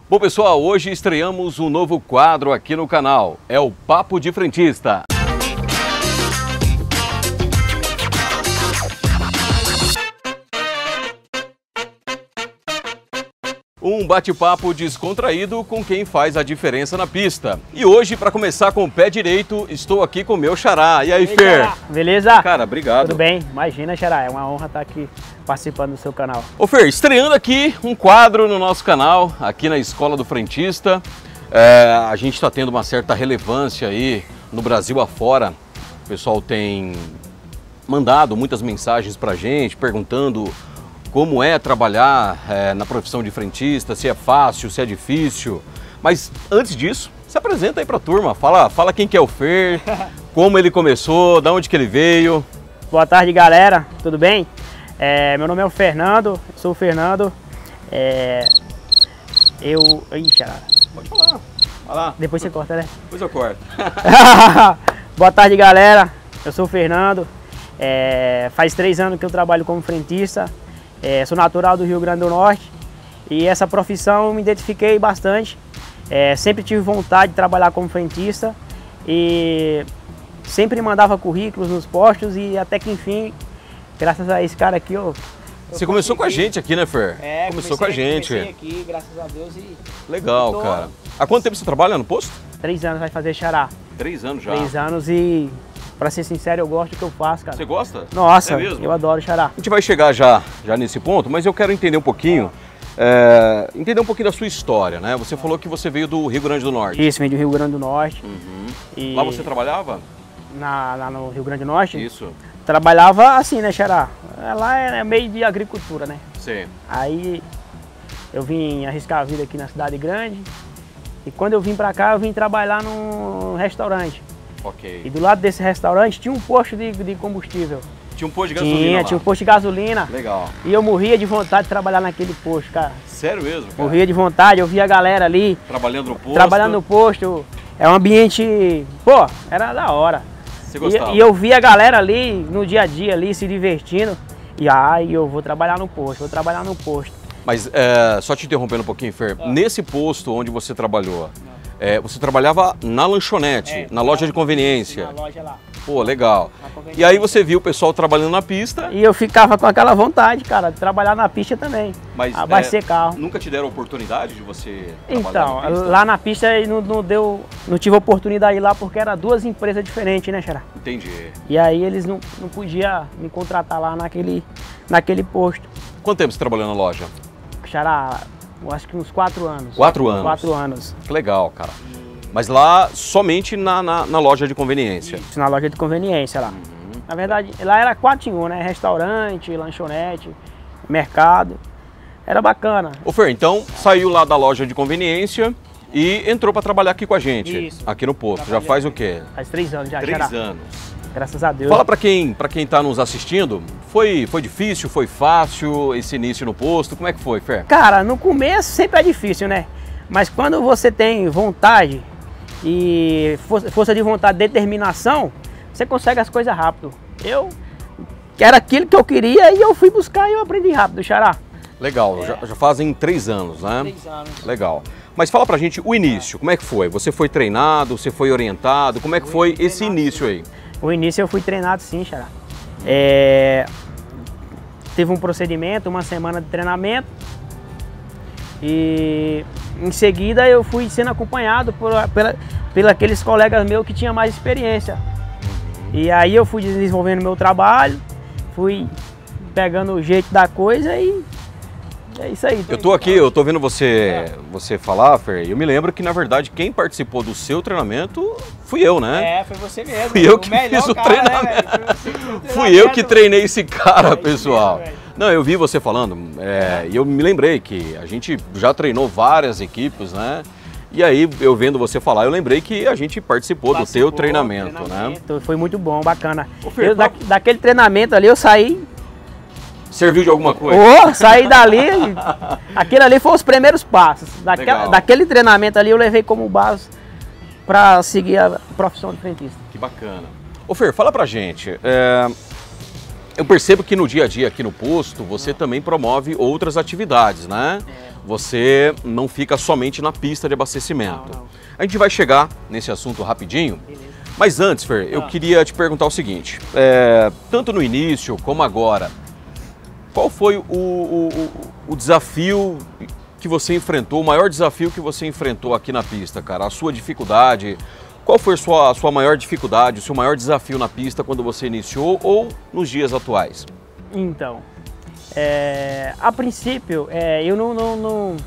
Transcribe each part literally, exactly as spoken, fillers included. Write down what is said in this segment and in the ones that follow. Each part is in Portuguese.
Bom pessoal, hoje estreamos um novo quadro aqui no canal, é o Papo de Frentista. Um bate-papo descontraído com quem faz a diferença na pista. E hoje, para começar com o pé direito, estou aqui com o meu xará. E aí, Ei, Fer? Xará. Beleza? Cara, obrigado. Tudo bem? Imagina, Xará, é uma honra estar aqui participando do seu canal. Ô Fer, estreando aqui um quadro no nosso canal, aqui na Escola do Frentista. É, a gente está tendo uma certa relevância aí no Brasil afora. O pessoal tem mandado muitas mensagens pra gente, perguntando como é trabalhar é, na profissão de frentista, se é fácil, se é difícil. Mas antes disso, se apresenta aí pra turma, fala, fala quem que é o Fer, como ele começou, de onde que ele veio. Boa tarde, galera, tudo bem? É, meu nome é o Fernando, eu sou o Fernando. É, eu... Ixi, Xará. Pode falar, vai lá. Depois você corta, né? Depois eu corto. Boa tarde, galera, eu sou o Fernando. É, faz três anos que eu trabalho como frentista. É, sou natural do Rio Grande do Norte e essa profissão eu me identifiquei bastante. É, sempre tive vontade de trabalhar como frentista e sempre mandava currículos nos postos e até que enfim, graças a esse cara aqui, eu, eu Você começou com a gente aqui, né, Fer? É, começou com a gente. Comecei aqui, graças a Deus. E legal, tô... cara. Há quanto tempo você trabalha no posto? Três anos vai fazer, Xará. Três anos já. Três anos e, pra ser sincero, eu gosto do que eu faço, cara. Você gosta? Nossa, é mesmo? Eu adoro, Xará. A gente vai chegar já, já nesse ponto, mas eu quero entender um pouquinho, é, entender um pouquinho da sua história, né? Você falou que você veio do Rio Grande do Norte. Isso, veio do Rio Grande do Norte. Uhum. E Lá você trabalhava? Na, lá no Rio Grande do Norte? Isso. Trabalhava assim, né, Xará? Lá é meio de agricultura, né? Sim. Aí eu vim arriscar a vida aqui na cidade grande. E quando eu vim pra cá, eu vim trabalhar num restaurante. Ok. E do lado desse restaurante tinha um posto de, de combustível. Tinha um posto de gasolina Tinha, lá. tinha um posto de gasolina. Legal. E eu morria de vontade de trabalhar naquele posto, cara. Sério mesmo, cara? Morria de vontade, eu via a galera ali. Trabalhando no posto? Trabalhando no posto. É um ambiente, pô, era da hora. Você gostava? E, e eu via a galera ali, no dia a dia ali, se divertindo. E aí eu vou trabalhar no posto, vou trabalhar no posto. Mas, é, só te interrompendo um pouquinho, Fer, ah. nesse posto onde você trabalhou, é, você trabalhava na lanchonete, é, na loja de conveniência? Na loja lá. Pô, legal. E aí você viu o pessoal trabalhando na pista? E eu ficava com aquela vontade, cara, de trabalhar na pista também. Mas abastecer é, carro. Nunca te deram oportunidade de você então, trabalhar na pista? Lá na pista não, não deu, não tive oportunidade lá porque eram duas empresas diferentes, né, Xará? Entendi. E aí eles não, não podiam me contratar lá naquele, naquele posto. Quanto tempo você trabalhou na loja? Xará, eu acho que uns quatro anos. Quatro anos? Quatro anos. Que legal, cara. Mas lá somente na, na, na loja de conveniência? Isso, na loja de conveniência lá. Uhum. Na verdade, lá era quatro em um, né? Restaurante, lanchonete, mercado. Era bacana. Ô Fer, então saiu lá da loja de conveniência e entrou para trabalhar aqui com a gente. Isso. Aqui no posto. Trabalhei. Já faz o quê? Faz três anos já. Três Xará. anos. Graças a Deus. Fala para quem para quem tá nos assistindo, foi, foi difícil, foi fácil esse início no posto? Como é que foi, Fer? Cara, no começo sempre é difícil, né? Mas quando você tem vontade e força de vontade, determinação, você consegue as coisas rápido. Eu, era aquilo que eu queria e eu fui buscar e eu aprendi rápido, Xará. Legal, é. já, já fazem três anos, né? Três anos. Legal. Mas fala pra gente o início, como é que foi? Você foi treinado, você foi orientado, como é que foi esse início aí? O início eu fui treinado sim, Xará. É, teve um procedimento, uma semana de treinamento e em seguida eu fui sendo acompanhado por, pela, pela aqueles colegas meus que tinham mais experiência. E aí eu fui desenvolvendo meu trabalho, fui pegando o jeito da coisa e é isso aí. Eu tô aqui, eu tô vendo você, você falar, Fer, e eu me lembro que na verdade quem participou do seu treinamento fui eu, né? É, foi você mesmo. Fui eu que fiz o treinamento. Fui eu que treinei esse cara, pessoal. Não, eu vi você falando, é, e eu me lembrei que a gente já treinou várias equipes, né? E aí, eu vendo você falar, eu lembrei que a gente participou, participou do teu treinamento, treinamento, né? Foi muito bom, bacana. Ô, Fer, eu, da, daquele treinamento ali, eu saí... Serviu de alguma coisa? Oh, saí dali, aquele ali foi os primeiros passos. Daquela, daquele treinamento ali, eu levei como base para seguir a profissão de frentista. Que bacana. Ô Fer, fala pra gente, é... eu percebo que no dia a dia aqui no posto, você também promove outras atividades, né? você não fica somente na pista de abastecimento. Não, não. A gente vai chegar nesse assunto rapidinho. Beleza. Mas antes, Fer, eu ah. queria te perguntar o seguinte, é, tanto no início como agora, qual foi o, o, o desafio que você enfrentou, o maior desafio que você enfrentou aqui na pista, cara? A sua dificuldade, qual foi a sua, a sua maior dificuldade, o seu maior desafio na pista quando você iniciou ou nos dias atuais? Então, é, a princípio, é, eu não, não, não,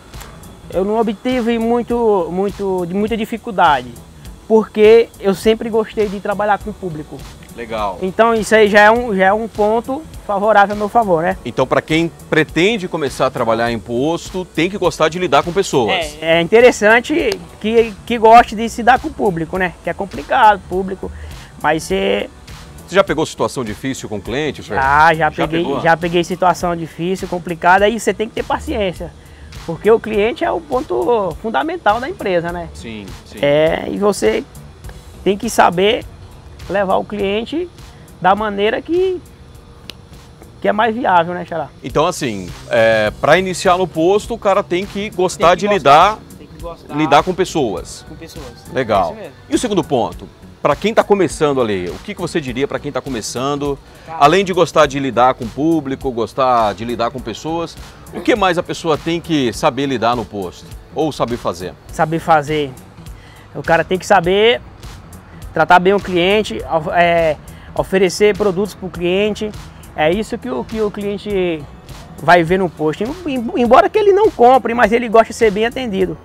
eu não obtive muito, muito, muita dificuldade, porque eu sempre gostei de trabalhar com o público. Legal. Então isso aí já é um, já é um ponto favorável a meu favor, né? Então para quem pretende começar a trabalhar em posto, tem que gostar de lidar com pessoas. É, é interessante que, que goste de se dar com o público, né? Que é complicado, público, mas você... Você já pegou situação difícil com o cliente, Fer? Já, já, já, peguei, já peguei situação difícil, complicada, aí você tem que ter paciência. Porque o cliente é o ponto fundamental da empresa, né? Sim, sim. É, e você tem que saber levar o cliente da maneira que, que é mais viável, né, Xará? Então, assim, é, para iniciar no posto, o cara tem que gostar tem que de gostar, lidar, tem que gostar lidar com pessoas. Com pessoas. Legal. É e o segundo ponto? Para quem está começando ali, o que, que você diria para quem está começando? Cara, além de gostar de lidar com o público, gostar de lidar com pessoas, o que mais a pessoa tem que saber lidar no posto? Ou saber fazer? Saber fazer. O cara tem que saber tratar bem o cliente, é, oferecer produtos para o cliente. É isso que o, que o cliente vai ver no posto. Embora que ele não compre, mas ele gosta de ser bem atendido.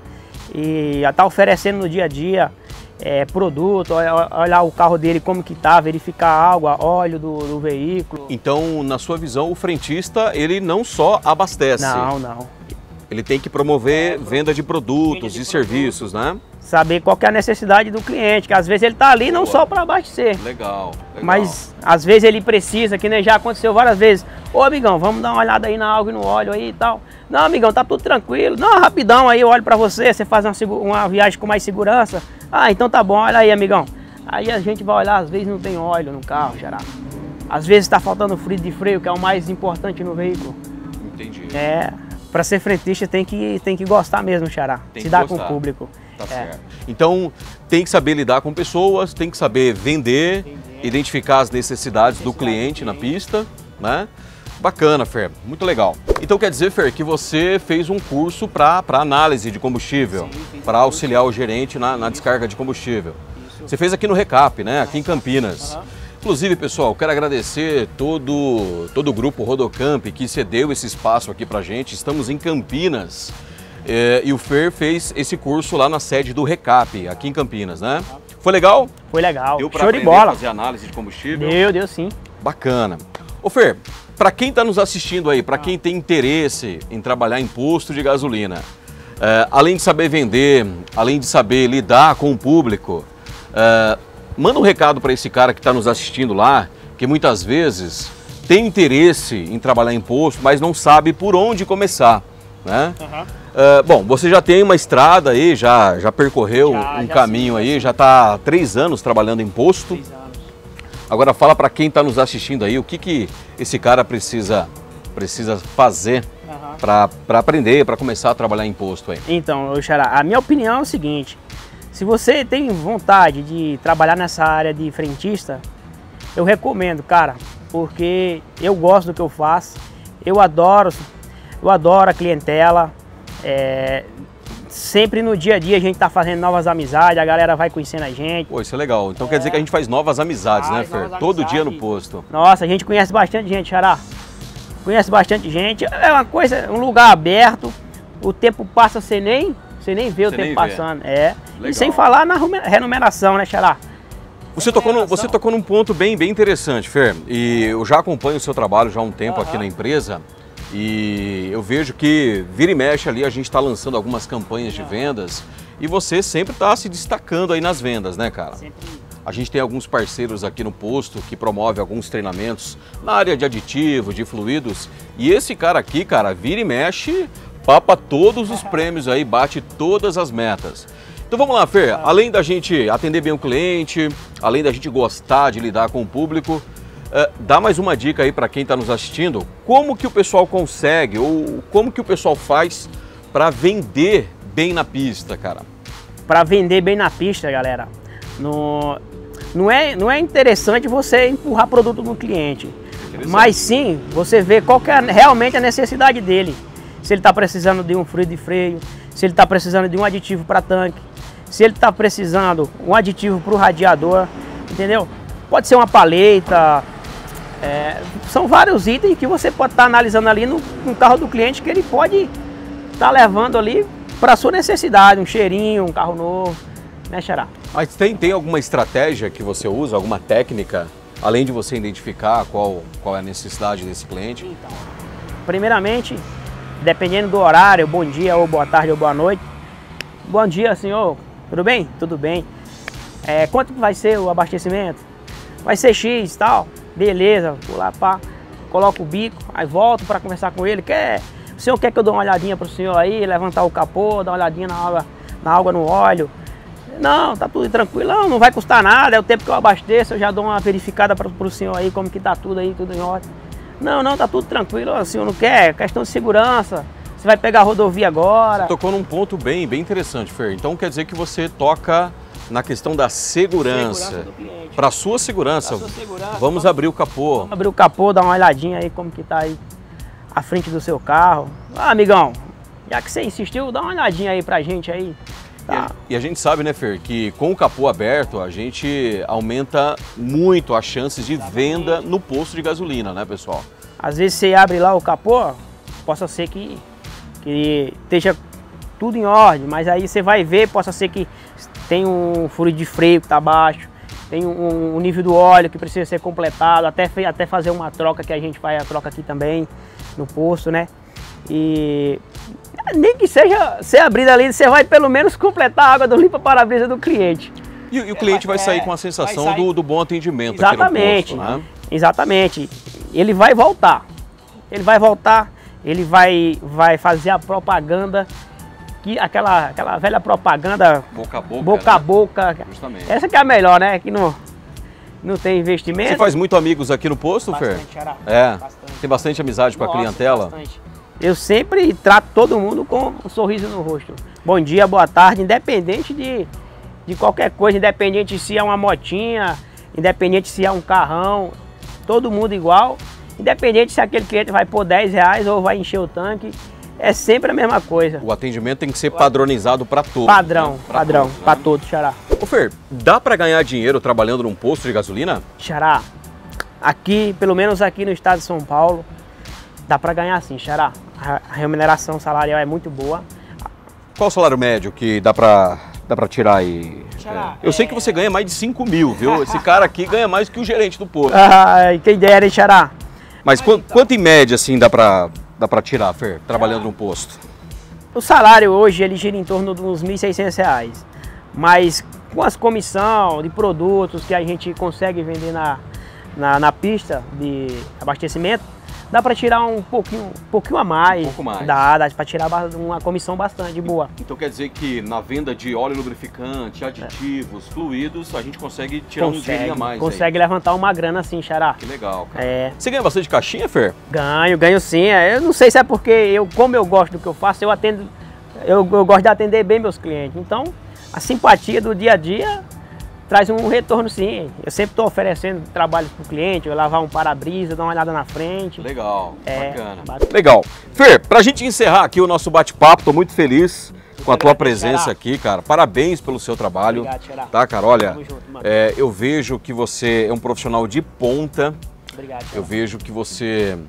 E está oferecendo no dia a dia é, produto, olhar o carro dele como que tá, verificar água, óleo do, do veículo. Então, na sua visão, o frentista, ele não só abastece. Não, não. Ele tem que promover é, venda de produtos e serviços, né? Saber qual que é a necessidade do cliente, que às vezes ele está ali não Boa. só para abastecer. Legal, legal. Mas às vezes ele precisa, que nem já aconteceu várias vezes. Ô amigão, vamos dar uma olhada aí na água e no óleo aí e tal. Não, amigão, tá tudo tranquilo. Não, rapidão aí eu olho para você, você faz uma, uma viagem com mais segurança. Ah, então tá bom, olha aí, amigão. Aí a gente vai olhar, às vezes não tem óleo no carro, Xará. Às vezes está faltando fluido de freio, que é o mais importante no veículo. Entendi. É, para ser frentista tem que, tem que gostar mesmo, Xará. Tem Se que dar gostar. com o público. Tá é. certo. Então, tem que saber lidar com pessoas, tem que saber vender, Entender. identificar as necessidades do cliente na pista, né? Bacana, Fer, muito legal. Então quer dizer, Fer, que você fez um curso para análise de combustível, para auxiliar o gerente na, na descarga de combustível. Isso. Você fez aqui no Recap, né? Aqui em Campinas. Uhum. Inclusive, pessoal, quero agradecer todo, todo o grupo Rodocamp que cedeu esse espaço aqui pra gente. Estamos em Campinas. É, e o Fer fez esse curso lá na sede do Recap, aqui em Campinas, né? Foi legal? Foi legal. Deu pra Show de aprender bola. a fazer análise de combustível? Deu, deu sim. Bacana. Ô Fer, para quem está nos assistindo aí, para quem tem interesse em trabalhar em posto de gasolina, é, além de saber vender, além de saber lidar com o público, é, manda um recado para esse cara que está nos assistindo lá, que muitas vezes tem interesse em trabalhar em posto, mas não sabe por onde começar, né? Uhum. Uh, bom, você já tem uma estrada aí, já, já percorreu já, um já caminho sim, aí, já está há três anos trabalhando em posto. Três anos. Agora fala para quem está nos assistindo aí, o que, que esse cara precisa, precisa fazer uhum. para aprender, para começar a trabalhar em posto aí. Então, Xará, a minha opinião é o seguinte, se você tem vontade de trabalhar nessa área de frentista, eu recomendo, cara, porque eu gosto do que eu faço, eu adoro, eu adoro a clientela. É, sempre no dia a dia a gente tá fazendo novas amizades, a galera vai conhecendo a gente. Pô, isso é legal. Então é. quer dizer que a gente faz novas amizades, faz, né, Fer? Novas Todo amizades. dia no posto. Nossa, a gente conhece bastante gente, Xará. Conhece bastante gente. É uma coisa, um lugar aberto, o tempo passa, você nem, você nem vê você o tempo passando. Vê. É. Legal. E sem falar na remuneração, né, Xará? Você tocou, no, você tocou num ponto bem, bem interessante, Fer. E eu já acompanho o seu trabalho já há um tempo uhum. aqui na empresa. E eu vejo que vira e mexe ali, a gente está lançando algumas campanhas de vendas e você sempre está se destacando aí nas vendas, né, cara? A gente tem alguns parceiros aqui no posto que promovem alguns treinamentos na área de aditivo, de fluidos. E esse cara aqui, cara, vira e mexe, papa todos os prêmios aí, bate todas as metas. Então vamos lá, Fer, além da gente atender bem o cliente, além da gente gostar de lidar com o público, Uh, dá mais uma dica aí para quem está nos assistindo, como que o pessoal consegue ou como que o pessoal faz para vender bem na pista, cara? Para vender bem na pista, galera, no, não, é, não é interessante você empurrar produto no cliente, mas sim você ver qual que é realmente a necessidade dele. Se ele está precisando de um fluido de freio, se ele está precisando de um aditivo para tanque, se ele está precisando um aditivo para o radiador, entendeu? Pode ser uma paleta, é, são vários itens que você pode estar tá analisando ali no, no carro do cliente que ele pode estar tá levando ali para sua necessidade, um cheirinho, um carro novo, né, Xará? Mas tem, tem alguma estratégia que você usa, alguma técnica, além de você identificar qual, qual é a necessidade desse cliente? Então, primeiramente, dependendo do horário, bom dia, ou boa tarde, ou boa noite. Bom dia, senhor, tudo bem? Tudo bem. É, quanto vai ser o abastecimento? Vai ser X e tal, beleza, vou lá, pá, coloco o bico, aí volto para conversar com ele, quer... O senhor quer que eu dê uma olhadinha para o senhor aí, levantar o capô, dar uma olhadinha na água, na água no óleo? Não, tá tudo tranquilo, não, não vai custar nada, é o tempo que eu abasteço, eu já dou uma verificada para o senhor aí, como que tá tudo aí, tudo em ordem. Não, não, tá tudo tranquilo, o senhor não quer, questão de segurança, você vai pegar a rodovia agora. Você tocou num ponto bem, bem interessante, Fer, então quer dizer que você toca na questão da segurança, para a sua segurança. Pra sua segurança. Vamos, vamos abrir o capô. Vamos abrir o capô, dar uma olhadinha aí como que tá aí à frente do seu carro. Ah, amigão, já que você insistiu, dá uma olhadinha aí pra gente aí. Tá. E, a, e a gente sabe, né, Fer, que com o capô aberto a gente aumenta muito as chances de Exatamente. Venda no posto de gasolina, né, pessoal? Às vezes você abre lá o capô, possa ser que, que esteja tudo em ordem, mas aí você vai ver, possa ser que tem um furo de freio que tá baixo, tem um, um nível do óleo que precisa ser completado, até, até fazer uma troca que a gente faz a troca aqui também no posto, né? E nem que seja ser abrido ali, você vai pelo menos completar a água do limpa-para-brisa do cliente. E, e o cliente é, vai sair é, com a sensação sair... do, do bom atendimento Exatamente, aqui no posto, né? Exatamente. Ele vai voltar. Ele vai voltar, ele vai, vai fazer a propaganda, que, aquela, aquela velha propaganda boca a boca, boca, né? a boca. Justamente. Essa que é a melhor, né? Que não, não tem investimento. Você faz muito amigos aqui no posto, bastante, Fer? Xará. É, bastante. Tem bastante amizade com Nossa, a clientela? Bastante. Eu sempre trato todo mundo com um sorriso no rosto. Bom dia, boa tarde, independente de, de qualquer coisa, independente se é uma motinha, independente se é um carrão, todo mundo igual, independente se aquele cliente vai pôr dez reais ou vai encher o tanque, é sempre a mesma coisa. O atendimento tem que ser padronizado para todos. Padrão, né? padrão, todos, né? para todos, Xará. Ô Fer, dá para ganhar dinheiro trabalhando num posto de gasolina? Xará, aqui, pelo menos aqui no estado de São Paulo, dá para ganhar sim, Xará. A remuneração salarial é muito boa. Qual o salário médio que dá para dá para tirar aí? Xará, é. Eu é... sei que você ganha mais de cinco mil, viu? Esse cara aqui ganha mais que o gerente do posto. Ah, quem dera, hein, Xará? Mas qu então... quanto em média, assim, dá para dá para tirar, Fer, trabalhando num posto? O salário hoje, ele gira em torno de uns mil e seiscentos reais. Mas com as comissão de produtos que a gente consegue vender na, na, na pista de abastecimento, dá para tirar um pouquinho, um pouquinho a mais. Um pouco mais. Dá, dá para tirar uma comissão bastante boa. Então quer dizer que na venda de óleo lubrificante, aditivos, é. fluidos, a gente consegue tirar consegue, um dinheirinho a mais. Consegue aí. levantar uma grana assim, Xará. Que legal, cara. É. Você ganha bastante caixinha, Fer? Ganho, ganho sim. Eu não sei se é porque eu, como eu gosto do que eu faço, eu atendo, eu, eu gosto de atender bem meus clientes. Então, a simpatia do dia a dia traz um retorno sim. Eu sempre estou oferecendo trabalhos para o cliente, eu lavar um para-brisa, dar uma olhada na frente. Legal, é, bacana. bacana. Legal. Fer, para a gente encerrar aqui o nosso bate-papo, estou muito feliz muito com a tua presença Xará. Aqui, cara. Parabéns pelo seu trabalho. Obrigado, Xará. Tá, cara? Olha, junto, é, eu vejo que você é um profissional de ponta. Obrigado, Xará. Eu vejo que você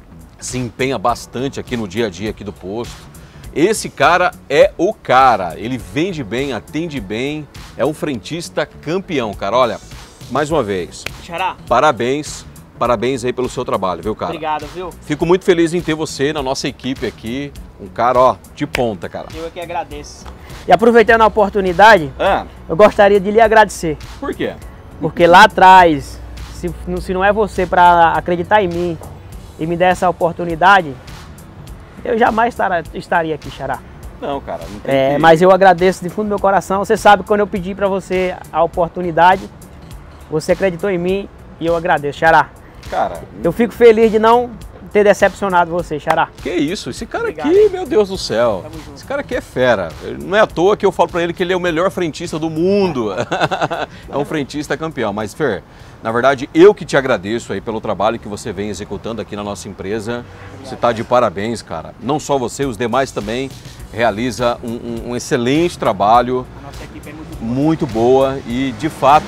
se empenha bastante aqui no dia a dia aqui do posto. Esse cara é o cara, ele vende bem, atende bem, é um frentista campeão, cara. Olha, mais uma vez, Xará, parabéns, parabéns aí pelo seu trabalho, viu, cara? Obrigado, viu? Fico muito feliz em ter você na nossa equipe aqui, um cara, ó, de ponta, cara. Eu é que agradeço. E aproveitando a oportunidade, é. eu gostaria de lhe agradecer. Por quê? Porque lá atrás, se, se não é você para acreditar em mim e me dar essa oportunidade, eu jamais estaria aqui, Xará. Não, cara, não tem é, que... Mas eu agradeço de fundo do meu coração. Você sabe que quando eu pedi para você a oportunidade, você acreditou em mim e eu agradeço, Xará. Cara... Eu fico feliz de não ter decepcionado você, Xará. Que isso, esse cara Obrigado, aqui, hein? meu Deus do céu. Esse cara aqui é fera. Não é à toa que eu falo pra ele que ele é o melhor frentista do mundo. É um frentista campeão. Mas, Fer, na verdade, eu que te agradeço aí pelo trabalho que você vem executando aqui na nossa empresa. Obrigado. Você tá de parabéns, cara. Não só você, os demais também realiza um, um, um excelente trabalho. A nossa equipe é muito boa. Muito boa e, de fato...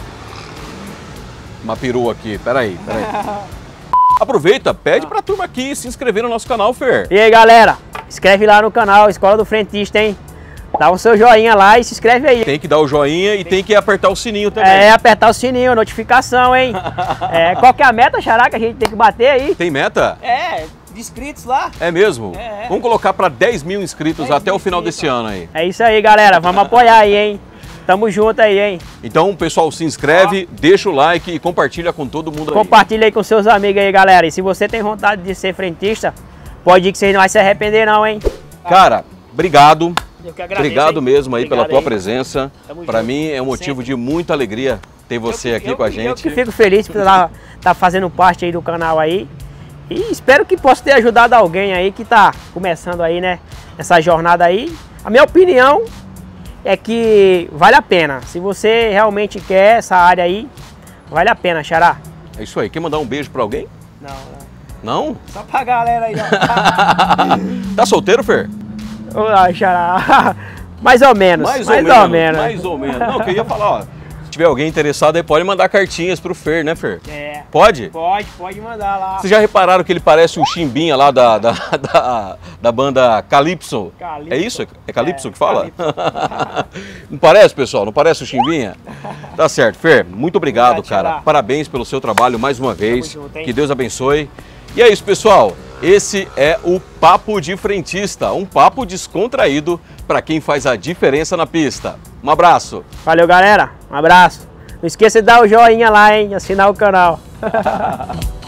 Uma perua aqui, peraí, peraí. Aproveita, pede pra turma aqui se inscrever no nosso canal, Fer. E aí, galera, inscreve lá no canal Escola do Frentista, hein? Dá o seu joinha lá e se inscreve aí. Tem que dar o joinha e tem que apertar o sininho também. É, apertar o sininho, notificação, hein? É, qual que é a meta, Xará, que a gente tem que bater aí? Tem meta? É, de inscritos lá. É mesmo? É, é. Vamos colocar pra dez mil inscritos dez até mil o final inscritos. desse ano aí. É isso aí, galera, vamos apoiar aí, hein? Tamo junto aí, hein? Então, pessoal, se inscreve, deixa o like e compartilha com todo mundo aí. Compartilha aí com seus amigos aí, galera. E se você tem vontade de ser frentista, pode ir que você não vai se arrepender não, hein? Cara, obrigado. Eu que agradeço, Obrigado hein? mesmo aí Obrigado pela tua aí. presença. Tamo Pra junto. mim é um motivo Sempre. de muita alegria ter você Eu que- aqui eu com a que- gente. Eu que fico feliz por estar tá fazendo parte aí do canal aí. E espero que possa ter ajudado alguém aí que tá começando aí, né? Essa jornada aí. A minha opinião é que vale a pena. Se você realmente quer essa área aí, vale a pena, Xará. É isso aí. Quer mandar um beijo pra alguém? Não, não. Não? Só pra galera aí, ó. Tá solteiro, Fer? Olá, Xará. Mais ou menos. Mais, mais ou, ou menos, menos. Mais ou menos. Não, que eu ia falar, ó. Se tiver alguém interessado aí, pode mandar cartinhas pro Fer, né, Fer? É. Pode? Pode, pode mandar lá. Vocês já repararam que ele parece o Chimbinha lá da, da, da, da banda Calypso? Calypso. É isso? É Calypso É, que fala? Calypso. Não parece, pessoal? Não parece o Chimbinha? Tá certo. Fer, muito obrigado, Obrigado, cara. Xará. Parabéns pelo seu trabalho mais uma vez. junto, hein? Que Deus abençoe. E é isso, pessoal. Esse é o Papo de Frentista, um papo descontraído para quem faz a diferença na pista. Um abraço. Valeu, galera. Um abraço. Não esqueça de dar o joinha lá, hein? Assinar o canal.